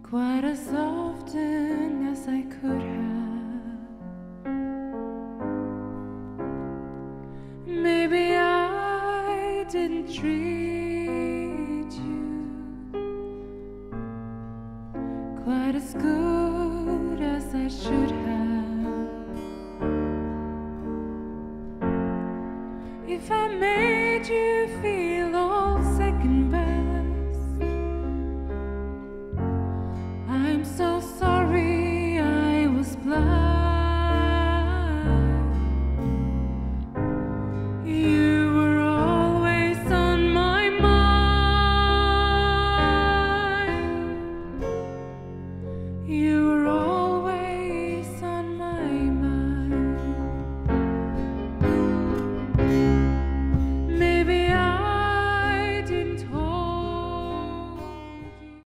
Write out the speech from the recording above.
quite as often as I could have. Maybe I didn't treat you quite as good as I should have. If I made you feel all second best, I'm so sorry I was blind. You were always on my mind. You were